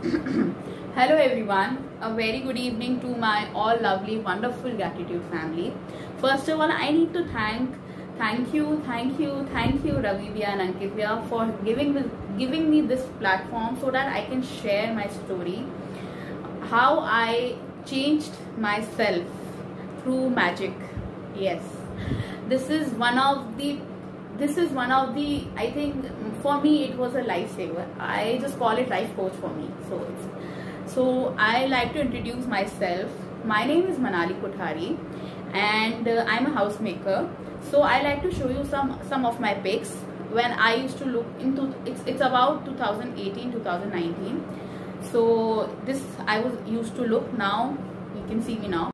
Hello everyone, a very good evening to my all lovely, wonderful gratitude family. First of all, I need to thank you, Ravi Bhaiya and Ankit Bhaiya for giving me this platform so that I can share my story, how I changed myself through magic. Yes, this is one of the I think for me it was a lifesaver. I just call it life coach for me. So I like to introduce myself. My name is Manali Kothari and I'm a housemaker. So I like to show you some of my pics when I used to look into it's about 2018 2019. So this I was used to look. Now you can see me now.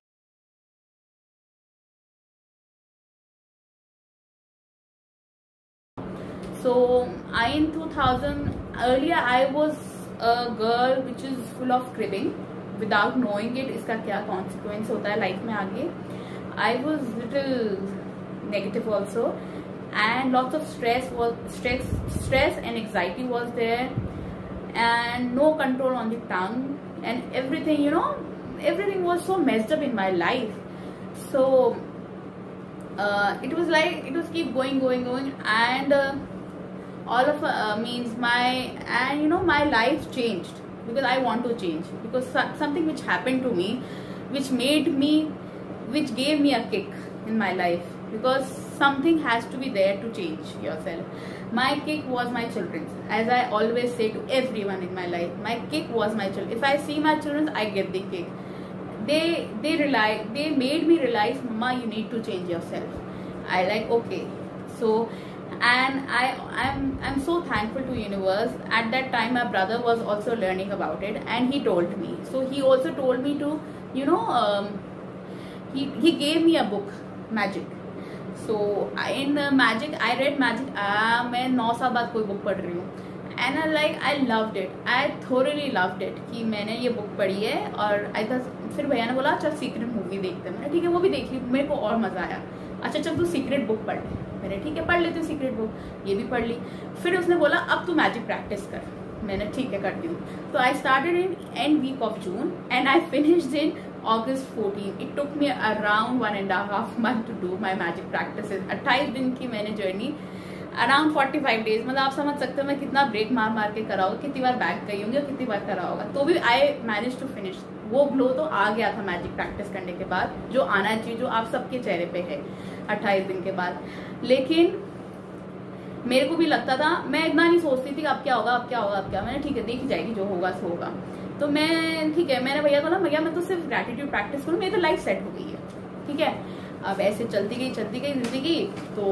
So in 2000 earlier I was a girl which is full of cribbing without knowing it. इसका क्या consequence होता है life में आगे. I was little negative also, and lots of stress and anxiety was there, and no control on the tongue, and everything was so messed up in my life. So it was keep going, and all of means my life changed because I want to change, because something which happened to me which gave me a kick in my life, because something has to be there to change yourself. My kick was my children. As I always say to everyone in my life, my kick was my children. If I see my children, I get the kick. They made me realize, Mama, you need to change yourself. I like, okay. So, and I'm so thankful to universe. At that time my brother was also learning about it, and he told me. So he also told me to he gave me a book, Magic. So in Magic I read Magic. मैं 9 साल बाद कोई book पढ़ रही हूँ, and I loved it. I thoroughly loved it कि मैंने ये book पढ़ी है. और फिर भैया ने बोला चल सीक्रेट मूवी देखते हैं. मैंने ठीक है वो भी देख ली, मेरे को और मजा आया. अच्छा चल तू सीक्रेट बुक पढ़ ले. मैंने ठीक है पढ़ लेती हूँ सीक्रेट बुक, ये भी पढ़ ली. फिर उसने बोला अब तू मैजिक प्रैक्टिस कर. मैंने ठीक है करती हूँ. तो I started in end week of June and I finished in August 14. It took me around 1.5 months to do my magic practices. 28 दिन की मैंने जर्नी, अराउंड 45 डेज. मतलब आप समझ सकते हो मैं कितना ब्रेक मार के करा होगा, कितनी बार बैक गई होंगी और कितनी बार करा होगा, तो भी आई मैनेज टू फिनिश. वो ग्लो तो आ गया था मैजिक प्रैक्टिस करने के बाद, जो आना चाहिए, जो आप सबके चेहरे पे है 28 दिन के बाद. लेकिन मेरे को भी लगता था, मैं इतना नहीं सोचती थी अब क्या होगा. मैंने ठीक है देखी जाएगी, जो होगा सो होगा. तो मैं ठीक है, मैंने भैया को ना, भैया मैं तो सिर्फ ग्रैटिट्यूड प्रैक्टिस करूँ, मेरी तो लाइफ सेट हो गई है. ठीक है, अब ऐसे चलती गई जिंदगी. तो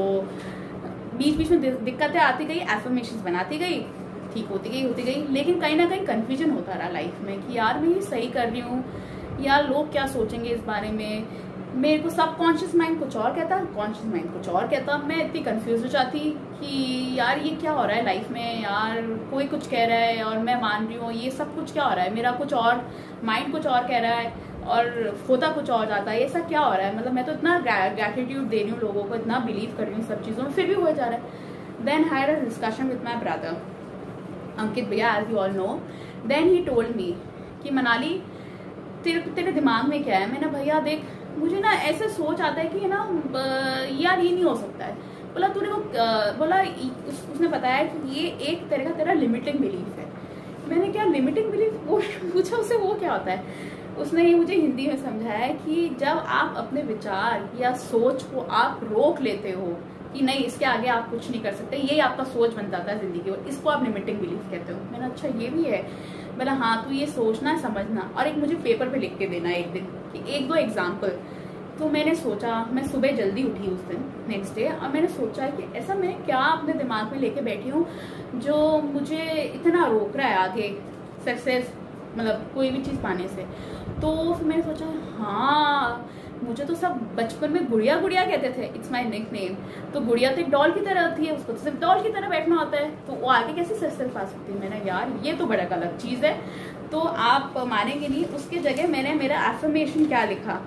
बीच में दिक्कतें आती गई, एफर्मेशंस बनाती गई, ठीक होती गई. लेकिन कहीं ना कहीं कंफ्यूजन होता रहा लाइफ में कि यार मैं ये सही कर रही हूँ, यार लोग क्या सोचेंगे इस बारे में. मेरे को सबकॉन्शियस माइंड कुछ और कहता, कॉन्शियस माइंड कुछ और कहता. मैं इतनी कंफ्यूज हो जाती कि यार ये क्या हो रहा है लाइफ में, यार कोई कुछ कह रहा है और मैं मान रही हूँ, ये सब कुछ क्या हो रहा है, मेरा कुछ और माइंड कुछ और कह रहा है और होता कुछ और जाता है. ये सब क्या हो रहा है, मतलब मैं तो इतना ग्रैटिट्यूड दे रही हूँ लोगों को, इतना बिलीव कर रही हूँ सब चीज़ों में, फिर भी हो जा रहा है. Then I had a discussion with my brother Ankit भैया, as you all know. Then he told me कि मनाली तेरे दिमाग में क्या है. मैंने भैया देख, मुझे ना ऐसे सोच आता है कि ना यार ये नहीं हो सकता है. बोला तूने वो बोला उसने बताया कि ये एक तरह का तेरा लिमिटिंग बिलीफ है. मैंने क्या लिमिटिंग बिलीफ वो पूछा उससे, वो क्या होता है. उसने ये मुझे हिंदी में समझाया कि जब आप अपने विचार या सोच को आप रोक लेते हो कि नहीं इसके आगे आप कुछ नहीं कर सकते, ये आपका सोच बन जाता है जिंदगी, और इसको आप लिमिटिंग बिलीफ कहते हो. मैंने अच्छा ये भी है. बोला हाँ तू ये सोचना समझना, और एक मुझे पेपर पे लिख के देना एक दिन कि 1-2 एग्जाम्पल. तो मैंने सोचा, मैं सुबह जल्दी उठी उस दिन नेक्स्ट डे, और मैंने सोचा कि ऐसा मैं क्या अपने दिमाग में लेके बैठी हूँ जो मुझे इतना रोक रहा है आगे सक्सेस, मतलब कोई भी चीज़ पाने से. तो फिर मैंने सोचा हाँ मुझे तो सब बचपन में गुड़िया कहते थे, इट्स माई निक नेम. तो गुड़िया तो एक डॉल की तरह होती है, उसको तो सिर्फ डॉल की तरह बैठना होता है, तो वो आगे कैसे सक्सेस पा सकती है. मैंने यार ये तो बड़ा गलत चीज़ है. तो आप मानेंगे नहीं, उसकी जगह मैंने मेरा एफर्मेशन क्या लिखा.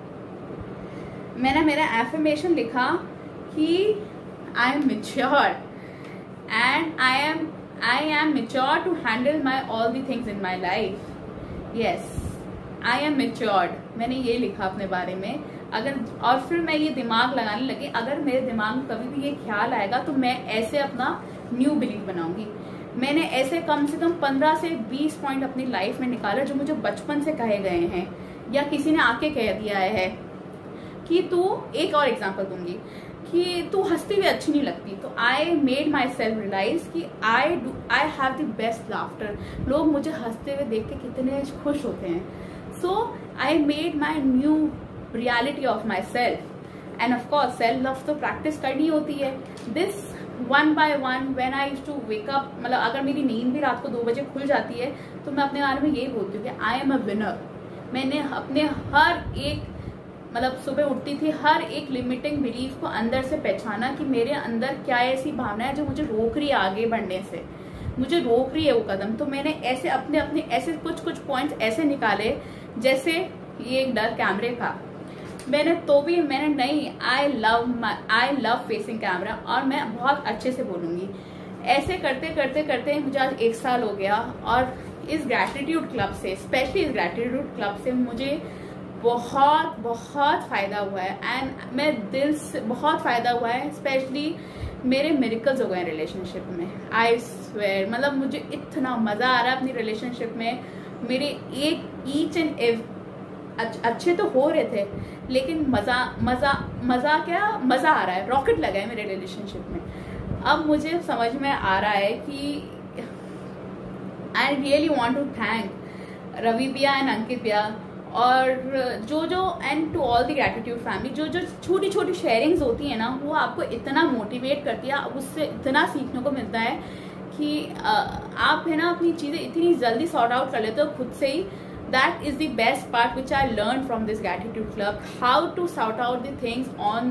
मैंने मेरा एफर्मेशन लिखा कि I am mature and I I am mature to handle my all the things in my life. Yes, I am matured. मैंने ये लिखा अपने बारे में. अगर और फिर मैं ये दिमाग लगाने लगी, अगर मेरे दिमाग में कभी भी ये ख्याल आएगा तो मैं ऐसे अपना न्यू बिलीफ बनाऊंगी. मैंने ऐसे कम से कम 15 से 20 पॉइंट अपनी लाइफ में निकाले जो मुझे बचपन से कहे गए हैं या किसी ने आके कह दिया है कि तू, एक और एग्जांपल दूंगी, कि तू हंसती हुई अच्छी नहीं लगती. तो I made my self realize कि I have the best laughter. लोग मुझे हंसते हुए देख के कितने खुश होते हैं. So I made my new reality of my self. And of course self love तो प्रैक्टिस करनी होती है. This one by one when I used to wake up, मतलब अगर मेरी नींद भी रात को 2 बजे खुल जाती है तो मैं अपने बारे में यही बोलती हूँ कि आई एम अ विनर. मैंने अपने हर एक, मतलब सुबह उठती थी, हर एक लिमिटिंग बिलीफ को अंदर से पहचाना कि मेरे अंदर क्या ऐसी भावना है जो मुझे रोक रही है आगे बढ़ने से, मुझे रोक रही है वो कदम. तो मैंने ऐसे अपने ऐसे कुछ पॉइंट्स ऐसे निकाले, जैसे ये एक डर कैमरे का. मैंने नहीं, आई लव फेसिंग कैमरा और मैं बहुत अच्छे से बोलूंगी. ऐसे करते करते मुझे आज 1 साल हो गया. और इस ग्रैटिट्यूड क्लब से, स्पेशली इस ग्रैटिट्यूड क्लब से मुझे बहुत बहुत फायदा हुआ है. एंड मैं दिल से बहुत फायदा हुआ है. स्पेशली मेरे मिरेकल्स हो गए रिलेशनशिप में. आई स्वेयर, मतलब मुझे इतना मजा आ रहा है अपनी रिलेशनशिप में. मेरे ईच एंड अच्छे तो हो रहे थे, लेकिन मजा आ रहा है. रॉकेट लगा है मेरे रिलेशनशिप में. अब मुझे समझ में आ रहा है कि I really want to thank Ravi भैया एंड अंकित भैया और जो and to all the gratitude family. जो छोटी छोटी शेयरिंग्स होती है ना, वो आपको इतना मोटिवेट करती है, उससे इतना सीखने को मिलता है कि आप है ना अपनी चीजें इतनी जल्दी सॉर्ट आउट कर लेते हो खुद से ही. That is the best part which I learned from this gratitude club, how to sort out the things on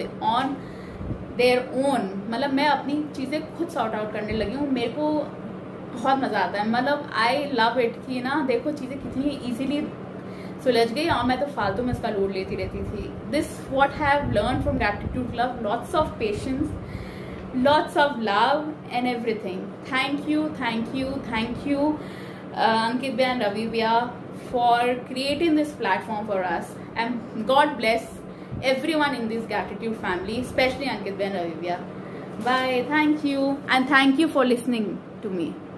their own. मतलब मैं अपनी चीज़ें खुद सॉर्ट आउट करने लगी हूँ. मेरे को बहुत मज़ा आता है. मतलब आई लव इट कि ना देखो चीज़ें कितनी इजीली सुलझ गई और मैं तो फालतू में इसका लोड लेती रहती थी. This what have learn from gratitude club. Lots of patience, lots of love and everything. Thank you Ankit Bhaiya and Ravi Bhaiya for creating this platform for us, and God bless everyone in this gratitude family, especially Ankit Bhaiya and Ravi Bhaiya. Bye. Thank you, and thank you for listening to me.